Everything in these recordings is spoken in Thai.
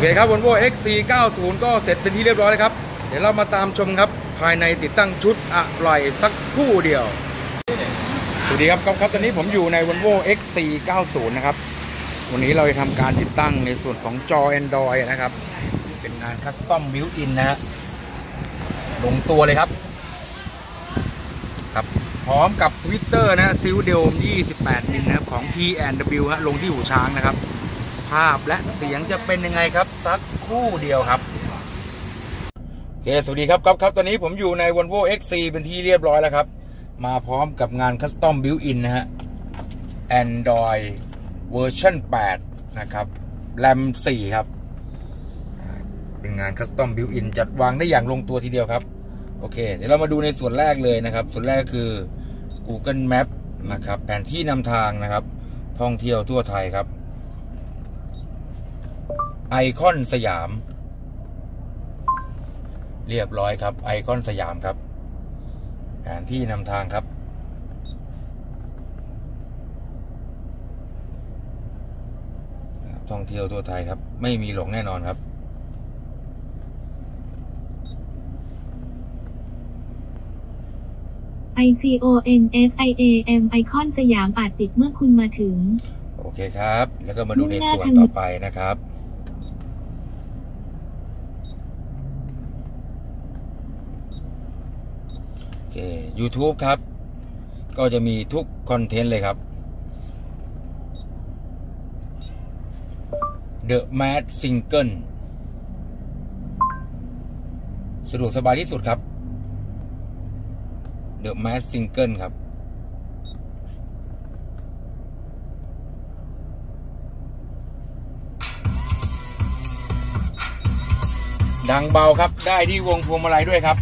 เคครับ Volvo XC90 ก็เสร็จเป็นที่เรียบร้อยแล้วครับเดี๋ยวเรามาตามชมครับภายในติดตั้งชุดอะไรสักครู่เดียวสวัสดีครับตอนนี้ผมอยู่ใน Volvo XC90 นะครับวันนี้เราจะทำการติดตั้งในส่วนของจอ Android นะครับเป็นงานคัสตอมบิวอินนะฮะลงตัวเลยครับพร้อมกับ Twitter นะซิลเดล28 มิลนะครับของ P&W ฮะลงที่หูช้างนะครับภาพและเสียงจะเป็นยังไงครับสักครู่เดียวครับโอเคสวัสดีครับตอนนี้ผมอยู่ใน Volvo XC เป็นที่เรียบร้อยแล้วครับมาพร้อมกับงาน Custom Built-in นะฮะ Android เวอร์ชัน8นะครับ RAM 4ครับเป็นงาน Custom Built-in จัดวางได้อย่างลงตัวทีเดียวครับโอเคเดี๋ยวเรามาดูในส่วนแรกเลยนะครับส่วนแรกคือ Google Map นะครับแผนที่นำทางนะครับท่องเที่ยวทั่วไทยครับไอคอนสยามเรียบร้อยครับไอคอนสยามครับแผนที่นำทางครับท่องเที่ยวทั่วไทยครับไม่มีหลงแน่นอนครับ ICONSIAM ไอคอนสยามอาจปิดเมื่อคุณมาถึงโอเคครับแล้วก็มาดูในส่วนต่อไปนะครับโอเค YouTube ครับก็จะมีทุกคอนเทนต์เลยครับ The Mad Single สะดวกสบายที่สุดครับ The Mad Single ครับดังเบาครับได้ที่วงพวงมาลัยด้วยครับ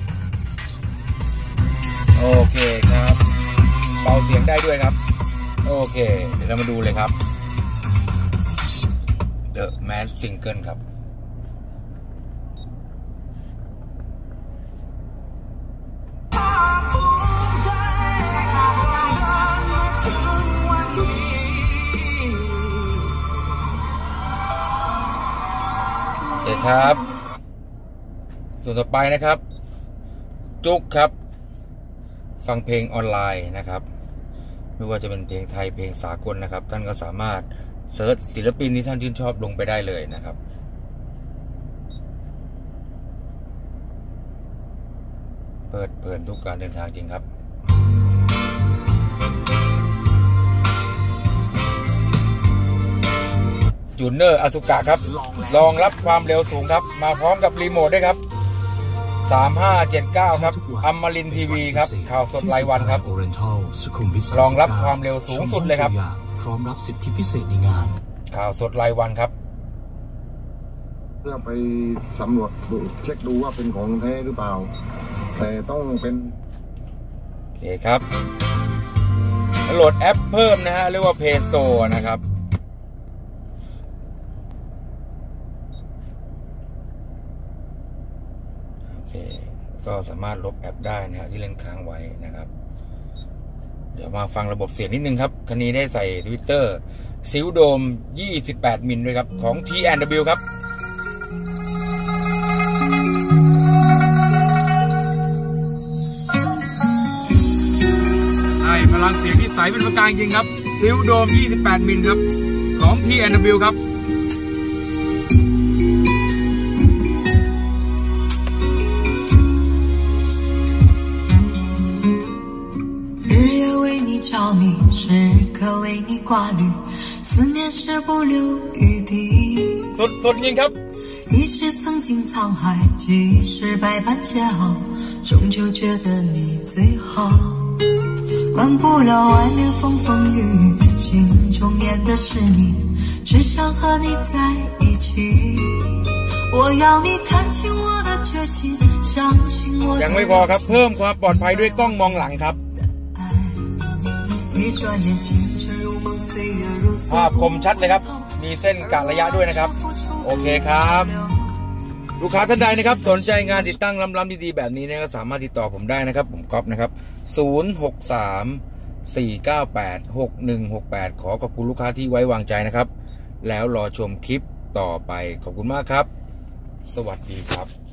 โอเคครับเบาเสียงได้ด้วยครับโอเคเดี๋ยวเรามาดูเลยครับ The Mad Single ครับครับส่วนต่อไปนะครับจุกครับฟังเพลงออนไลน์นะครับไม่ว่าจะเป็นเพลงไทยเพลงสากลนะครับท่านก็สามารถเสิร์ชศิลปินที่ท่านชื่นชอบลงไปได้เลยนะครับเปิดเพลินทุกการเดินทางจริงครับจูเนอร์อสุกะครับรองรับความเร็วสูงครับมาพร้อมกับรีโมทด้วยครับ3579ครับอมรินทร์ทีวีครับข่าวสดรายวันครับรองรับความเร็วสูงสุดเลยครับพร้อมรับสิทธิพิเศษในงานข่าวสดรายวันครับเพื่อไปสำรวจดูเช็คดูว่าเป็นของแท้หรือเปล่าแต่ต้องเป็นโอเคครับโหลดแอปเพิ่มนะฮะเรียกว่า Play Store นะครับก็สามารถลบแอปได้นะฮะที่เล่นค้างไว้นะครับเดี๋ยวมาฟังระบบเสียงนิดนึงครับคันนี้ได้ใส่ Twitter ซิลโดม28 มิลด้วยครับของ P&W ครับให้พลังเสียงที่ใสเป็นประกายจริงครับซิลโดม28 มิลครับของ P&W ครับ着迷，时刻为你挂虑，思念是不留余地。 สุดจริงครับ一时曾经沧海，即使百般煎熬，终究觉得你最好。管不了外面风风雨雨，心中念的是你，只想和你在一起。我要你看清我的决心，相信我的。 ยังไม่พอครับเพิ่มความปลอดภัยด้วยกล้องมองหลังครับภาพคมชัดเลยครับมีเส้นกะระยะด้วยนะครับโอเคครับลูกค้าท่านใดนะครับสนใจงานติดตั้งล้ำๆดีๆแบบนี้นะครับสามารถติดต่อผมได้นะครับผมก๊อฟนะครับ063 498 6168ขอขอบคุณลูกค้าที่ไว้วางใจนะครับแล้วรอชมคลิปต่อไปขอบคุณมากครับสวัสดีครับ